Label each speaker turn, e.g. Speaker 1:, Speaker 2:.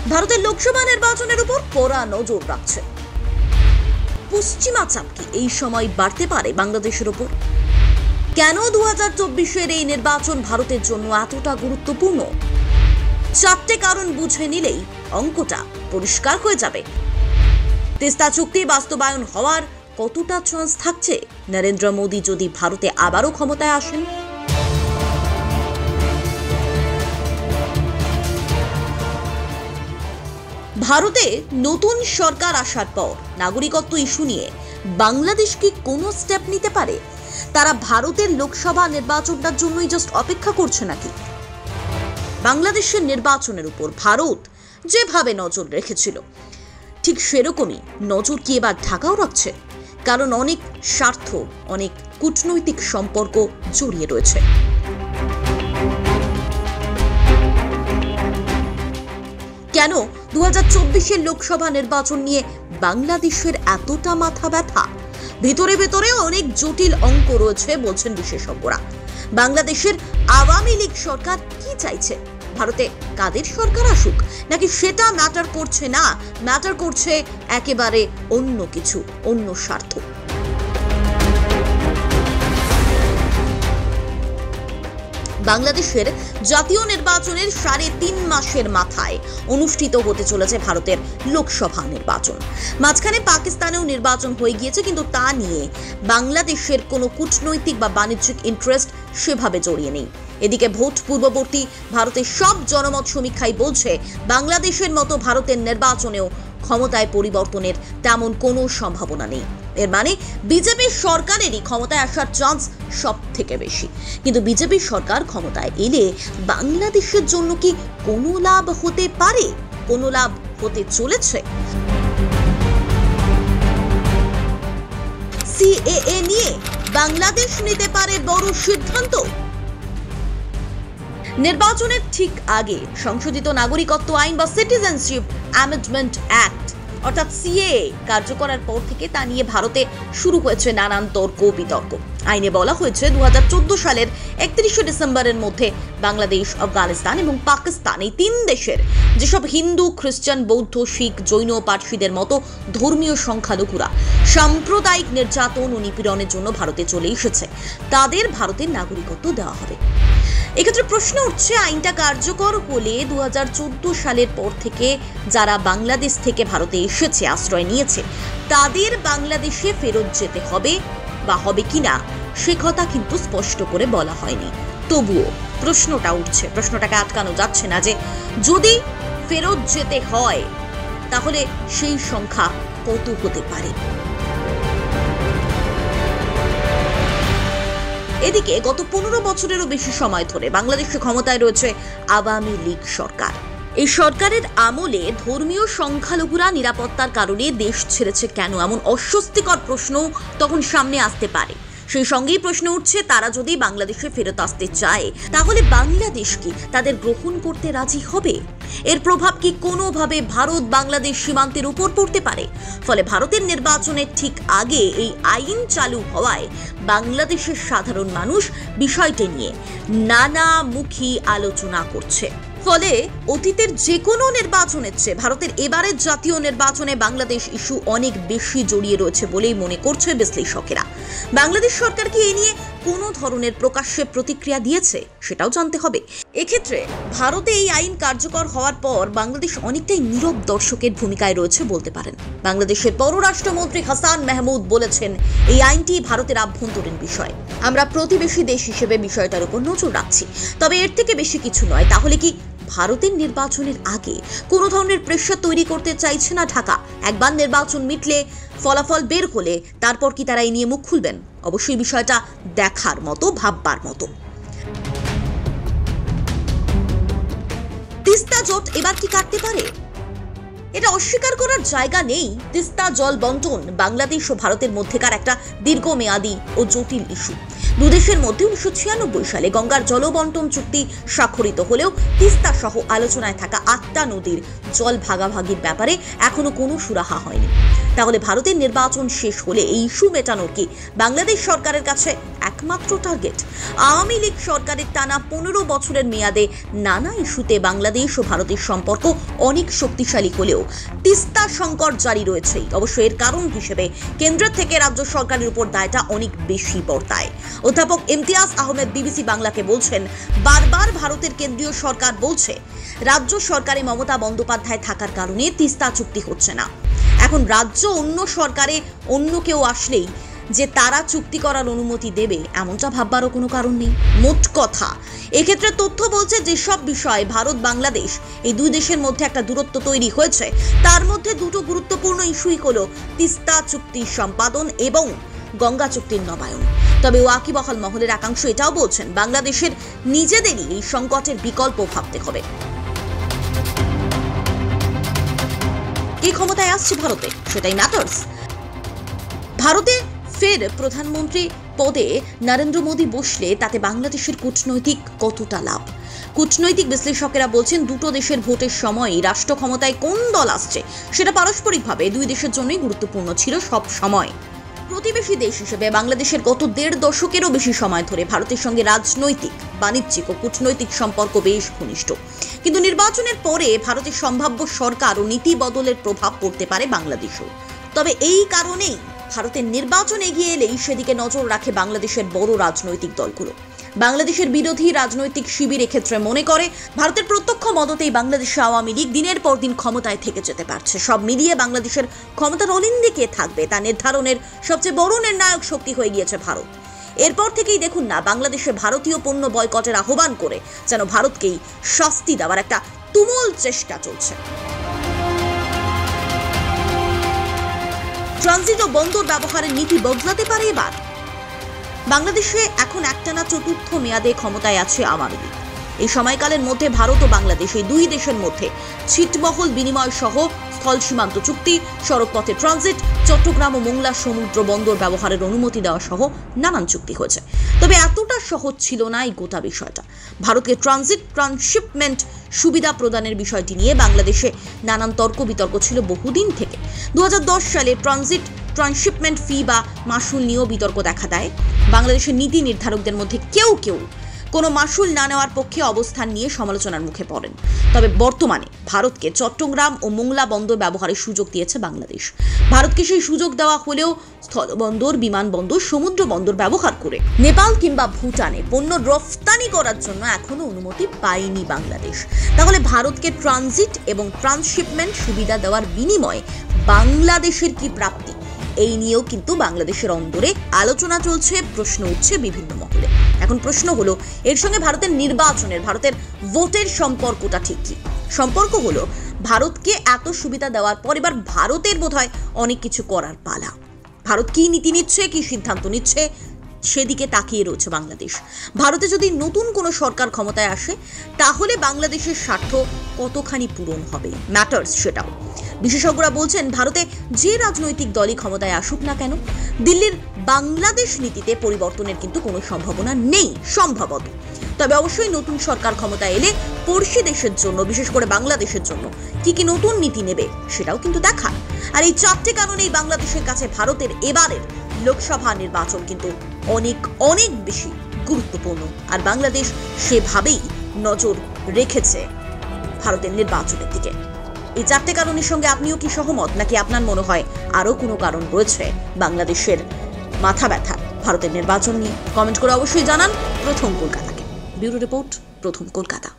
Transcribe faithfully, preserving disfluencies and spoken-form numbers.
Speaker 1: ভারতের লোকসভা নির্বাচনের উপর কড়া নজর রাখছে। পশ্চিমা চাপ কি এই সময় বাড়তে পারে বাংলাদেশের উপর? কেন দু হাজার চব্বিশের এই নির্বাচন ভারতের জন্য এতটা গুরুত্বপূর্ণ? চারটে কারণ বুঝে নিলেই অঙ্কটা পরিষ্কার হয়ে যাবে। তিস্তা চুক্তি বাস্তবায়ন হওয়ার কতটা চান্স থাকছে নরেন্দ্র মোদী যদি ভারতে আবারও ক্ষমতায় আসেন? ভারতে নতুন সরকার আসার পর নাগরিকত্ব ইস্যু নিয়ে বাংলাদেশ কি কোনো স্টেপ নিতে পারে? তারা ভারতের লোকসভা নির্বাচনটার জন্যই জাস্ট অপেক্ষা করছে নাকি? বাংলাদেশের নির্বাচনের উপর ভারত যেভাবে নজর রেখেছিল ঠিক সেরকমই নজর কি এবার ঢাকাও রাখছে? কারণ অনেক স্বার্থ, অনেক কূটনৈতিক সম্পর্ক জড়িয়ে রয়েছে। কেন দু হাজার চব্বিশের লোকসভা নির্বাচন নিয়ে বাংলাদেশের এতটা মাথা ব্যথা? ভিতরে ভেতরে অনেক জটিল অঙ্ক রয়েছে বলছেন বিশেষজ্ঞরা। বাংলাদেশের আওয়ামী লীগ সরকার কি চাইছে? ভারতে কাদের সরকার আসুক নাকি সেটা ম্যাটার করছে না, ম্যাটার করছে একেবারে অন্য কিছু, অন্য স্বার্থ। বাংলাদেশের জাতীয় নির্বাচনের সাড়ে তিন মাসের মাথায় অনুষ্ঠিত হতে চলেছে ভারতের লোকসভা নির্বাচন। মাঝখানে পাকিস্তানেও নির্বাচন হয়ে গিয়েছে, কিন্তু তা নিয়ে বাংলাদেশের কোনো কূটনৈতিক বা বাণিজ্যিক ইন্টারেস্ট সেভাবে জড়িয়ে নেই। এদিকে ভোট পূর্ববর্তী ভারতের সব জনমত সমীক্ষাই বলছে বাংলাদেশের মতো ভারতের নির্বাচনেও ক্ষমতায় পরিবর্তনের তেমন কোনো সম্ভাবনা নেই। এর মানে বিজেপির সরকারেরই ক্ষমতায় আসার চান্স সব থেকে বেশি। কিন্তু বিজেপির সরকার ক্ষমতায় এলে বাংলাদেশের জন্য কি কোনো লাভ হতে পারে? কোনো লাভ হতে চলেছে? সিএএ নিয়ে বাংলাদেশ নিতে পারে বড় সিদ্ধান্ত। নির্বাচনের ঠিক আগে সংশোধিত নাগরিকত্ব আইন বা সিটিজেনশিপ অ্যামেন্ডমেন্ট অ্যাক্ট অর্থাৎ সিএএ কার্যকরের পর থেকে তা নিয়ে ভারতে শুরু হয়েছে নানান তর্ক বিতর্ক। আইনে বলা হয়েছে দু হাজার চোদ্দ সালের একত্রিশে ডিসেম্বরের মধ্যে বাংলাদেশ, আফগানিস্তান এবং পাকিস্তান এই তিন দেশের যেসব হিন্দু, খ্রিস্টান, বৌদ্ধ, শিখ, জৈন, পার্সিদের মতো ধর্মীয় সংখ্যালঘুরা সাম্প্রদায়িক নির্যাতন ও নিপীড়নের জন্য ভারতে চলে এসেছে, তাদের ভারতের নাগরিকত্ব দেওয়া হবে। এক্ষেত্রে প্রশ্ন উঠছে, আইনটা কার্যকর হলে দু হাজার চোদ্দ সালের পর থেকে যারা বাংলাদেশ থেকে ভারতে এসেছে, আশ্রয় নিয়েছে, তাদের বাংলাদেশে ফেরত যেতে হবে বা হবে কিনা সে কথা কিন্তু স্পষ্ট করে বলা হয়নি। তবুও প্রশ্নটা উঠছে, প্রশ্নটাকে আটকানো যাচ্ছে না যে যদি ফেরত যেতে হয় তাহলে সেই সংখ্যা কত হতে পারে। এদিকে গত পনেরো বছরেরও বেশি সময় ধরে বাংলাদেশে ক্ষমতায় রয়েছে আওয়ামী লীগ সরকার। এই সরকারের আমলে ধর্মীয় সংখ্যালঘুরা নিরাপত্তার কারণে দেশ ছেড়েছে কেন, এমন অস্বস্তিকর প্রশ্ন তখন সামনে আসতে পারে। সেই সঙ্গেই প্রশ্ন উঠছে, তারা যদি বাংলাদেশে ফেরত আসতে চায় তাহলে বাংলাদেশ কি তাদের গ্রহণ করতে রাজি হবে? এর প্রভাব কি কোনোভাবে ভারত বাংলাদেশ সীমান্তের উপর পড়তে পারে? ফলে ভারতের নির্বাচনের ঠিক আগে এই আইন চালু হওয়ায় বাংলাদেশের সাধারণ মানুষ বিষয়টি নিয়ে নানামুখী আলোচনা করছে। ফলে অতীতের যে কোনো নির্বাচনের চেয়ে ভারতের এবারের জাতীয় নির্বাচনে বাংলাদেশ ইস্যু অনেক বেশি জড়িয়ে রয়েছে বলেই মনে করছে বিশ্লেষকেরা। বাংলাদেশ সরকার কি এ নিয়ে কোনো ধরনের প্রকাশ্যে প্রতিক্রিয়া দিয়েছে সেটাও জানতে হবে। এক্ষেত্রে ভারতে এই আইন কার্যকর হওয়ার পর বাংলাদেশ অনেকটাই নীরব দর্শকের ভূমিকায় রয়েছে বলতে পারেন। বাংলাদেশের পররাষ্ট্রমন্ত্রী হাসান মাহমুদ বলেছেন, এই আইনটি ভারতের আভ্যন্তরীণ বিষয়, আমরা প্রতিবেশী দেশ হিসেবে বিষয়টার উপর নজর রাখছি, তবে এর থেকে বেশি কিছু নয়। তাহলে কি ভারতের নির্বাচনের আগে কোনো ধরনের প্রেশার তৈরি করতে চাইছে না ঢাকা? একবার নির্বাচন মিটলে, ফলাফল বের হলে তারপর কি তারা এই নিয়ে মুখ খুলবেন? অবশ্যই বিষয়টা দেখার মতো, ভাববার মতো। তিস্তা জট এবার কি কাটতে পারে? এটা অস্বীকার করার জায়গা নেই। তিস্তা জল বন্টন বাংলাদেশ ও ভারতের মধ্যেকার একটা দীর্ঘমেয়াদী ও জটিল ইস্যু। দুদেশের মধ্যে উনিশশো ছিয়ানব্বই সালে গঙ্গার জল বন্টন চুক্তি স্বাক্ষরিত হলেও তিস্তা সহ আলোচনায় থাকা আটটা নদীর জল ভাগাভাগির ব্যাপারে এখনো কোনো সুরাহা হয়নি। তাহলে ভারতের নির্বাচন শেষ হলে এই ইস্যু মেটানোর কি বাংলাদেশ সরকারের কাছে একমাত্র টার্গেট? আওয়ামী লীগ সরকারের টানা পনেরো বছরের মেয়াদে নানা ইস্যুতে বাংলাদেশ ও ভারতের সম্পর্ক অনেক শক্তিশালী হলেও তিস্তা সংকট জারি রয়েছেই। অবশ্য এর কারণ হিসেবে কেন্দ্র থেকে রাজ্য সরকারের উপর দায়টা অনেক বেশি বর্তায়। অধ্যাপক ইমতিয়াজ আহমেদ বিবিসি বাংলাকে বলছেন, বারবার ভারতের কেন্দ্রীয় সরকার বলছে রাজ্য সরকারে মমতা বন্দ্যোপাধ্যায় থাকার কারণে তিস্তা চুক্তি হচ্ছে না। এখন রাজ্য অন্য সরকারে অন্য কেউ আসলেই যে তারা চুক্তি করার অনুমতি দেবে এমনটা ভাববারও কোনো কারণ নেই। মোট কথা, এক্ষেত্রে তথ্য বলছে যেসব বিষয়ে ভারত বাংলাদেশ এই দুই দেশের মধ্যে একটা দূরত্ব তৈরি হয়েছে, তার মধ্যে দুটো গুরুত্বপূর্ণ ইস্যুই হলো তিস্তা চুক্তি সম্পাদন এবং গঙ্গা চুক্তির নবায়ন। তবে ওয়াকিবহাল মহলের একাংশ এটাও বলছেন, বাংলাদেশের নিজেদেরই এই সংকটের বিকল্প ভাবতে হবে। কে ক্ষমতায় আসছে ভারতে, সেটাই ম্যাটার্স। ভারতে ফের প্রধানমন্ত্রী পদে নরেন্দ্র মোদী বসলে তাতে বাংলাদেশের কূটনৈতিক কতটা লাভ? কূটনৈতিক বিশ্লেষকেরা বলছেন, দুটো দেশের ভোটের সময় রাষ্ট্র ক্ষমতায় কোন দল আসছে সেটা পারস্পরিকভাবে দুই দেশের জন্যই গুরুত্বপূর্ণ ছিল সব সময়। প্রতিবেশী দেশ হিসেবে বাংলাদেশের গত দেড় দশকেরও বেশি সময় ধরে ভারতের সঙ্গে রাজনৈতিক, বাণিজ্যিক ও কূটনৈতিক সম্পর্ক বেশ ঘনিষ্ঠ। কিন্তু নির্বাচনের পরে ভারতের সম্ভাব্য সরকার ও নীতি বদলের প্রভাব পড়তে পারে বাংলাদেশেও। তবে এই কারণেই ভারতের নির্বাচন এগিয়ে এলেই সেদিকে নজর রাখে বাংলাদেশের বড় রাজনৈতিক দলগুলো। বাংলাদেশের বিরোধী রাজনৈতিক শিবির এক্ষেত্রে মনে করে, ভারতের প্রত্যক্ষ মদতেই বাংলাদেশে আওয়ামী লীগ দিনের পর দিন ক্ষমতায় থেকে যেতে পারছে। সব মিলিয়ে বাংলাদেশের ক্ষমতার অলিন্দে কে থাকবে তা নির্ধারণের সবচেয়ে বড় নির্ণায়ক শক্তি হয়ে গিয়েছে ভারত। এরপর থেকেই দেখুন না, বাংলাদেশে ভারতীয় পণ্য বয়কটের আহ্বান করে যেন ভারতকেই শাস্তি দেওয়ার একটা তুমুল চেষ্টা চলছে। ট্রানজিট ও বন্দর ব্যবহারের নীতি বদলাতে পারে এবার। বাংলাদেশে এখন একটানা চতুর্থ মেয়াদে ক্ষমতায় আছে আওয়ামী লীগ। এই সময়কালের মধ্যে ভারত ও বাংলাদেশ এই দুই দেশের মধ্যে ছিটমহল বিনিময় সহ স্থল সীমান্ত চুক্তি, সড়কপথে ট্রানজিট, চট্টগ্রাম ও মোংলা সমুদ্র বন্দর ব্যবহারের অনুমতি দেওয়া সহ নানান চুক্তি হয়েছে। তবে এতটা সহজ ছিল না এই গোটা বিষয়টা। ভারতকে ট্রানজিট ট্রান্সশিপমেন্ট সুবিধা প্রদানের বিষয়টি নিয়ে বাংলাদেশে নানান তর্ক বিতর্ক ছিল বহুদিন থেকে। দু হাজার দশ সালে ট্রানজিট ট্রান্সশিপমেন্ট ফি বা মাসুল নিয়েও বিতর্ক দেখা দেয়। বাংলাদেশের নীতি নির্ধারকদের মধ্যে কেউ কেউ কোনো মাসুল না নেওয়ার পক্ষে অবস্থান নিয়ে সমালোচনার মুখে পড়েন। তবে বর্তমানে ভারতকে চট্টগ্রাম ও মোংলা বন্দর ব্যবহারের সুযোগ দিয়েছে বাংলাদেশ। ভারতকে সেই সুযোগ দেওয়া হলেও স্থলবন্দর, বিমানবন্দর, সমুদ্র বন্দর ব্যবহার করে নেপাল কিংবা ভুটানে পণ্য রফতানি করার জন্য এখনো অনুমতি পায়নি বাংলাদেশ। তাহলে ভারতকে ট্রানজিট এবং ট্রান্সশিপমেন্ট সুবিধা দেওয়ার বিনিময়ে বাংলাদেশের কি প্রাপ্তি, এই নিয়েও কিন্তু বাংলাদেশের অন্দরে আলোচনা চলছে, প্রশ্ন উঠছে বিভিন্ন মহলে। এখন প্রশ্ন হলো, এর সঙ্গে ভারতের নির্বাচনের, ভারতের ভোটের সম্পর্কটা ঠিক কি? সম্পর্ক হলো, ভারতকে এত সুবিধা দেওয়ার পর এবার ভারতের বোধহয় অনেক কিছু করার পালা। ভারত কি নীতি নিচ্ছে, কি সিদ্ধান্ত নিচ্ছে, সেদিকে তাকিয়ে রয়েছে বাংলাদেশ। ভারতে যদি নতুন কোনো সরকার ক্ষমতায় আসে, তাহলে বাংলাদেশের স্বার্থ কতখানি পূরণ হবে ম্যাটার্স সেটাও। বিশেষজ্ঞরা বলছেন, ভারতে যে রাজনৈতিক দলই ক্ষমতায় আসুক না কেন, দিল্লির বাংলাদেশ নীতিতে পরিবর্তনের কিন্তু কোনো সম্ভাবনা নেই সম্ভবত। তবে অবশ্যই নতুন সরকার ক্ষমতায় এলে পড়শি দেশের জন্য, বিশেষ করে বাংলাদেশের জন্য কি কি নতুন নীতি নেবে সেটাও কিন্তু দেখার। আর এই চারটে কারণেই বাংলাদেশের কাছে ভারতের এবারের লোকসভা নির্বাচন কিন্তু অনেক অনেক বেশি গুরুত্বপূর্ণ। আর বাংলাদেশ সেভাবেই নজর রেখেছে ভারতের নির্বাচনের দিকে। এই চারটে কারণের সঙ্গে আপনিও কি সহমত, নাকি আপনার মনে হয় আরও কোনো কারণ রয়েছে বাংলাদেশের মাথা ব্যথার ভারতের নির্বাচন নিয়ে? কমেন্ট করে অবশ্যই জানান প্রথম কলকাতাকে। ব্যুরো রিপোর্ট, প্রথম কলকাতা।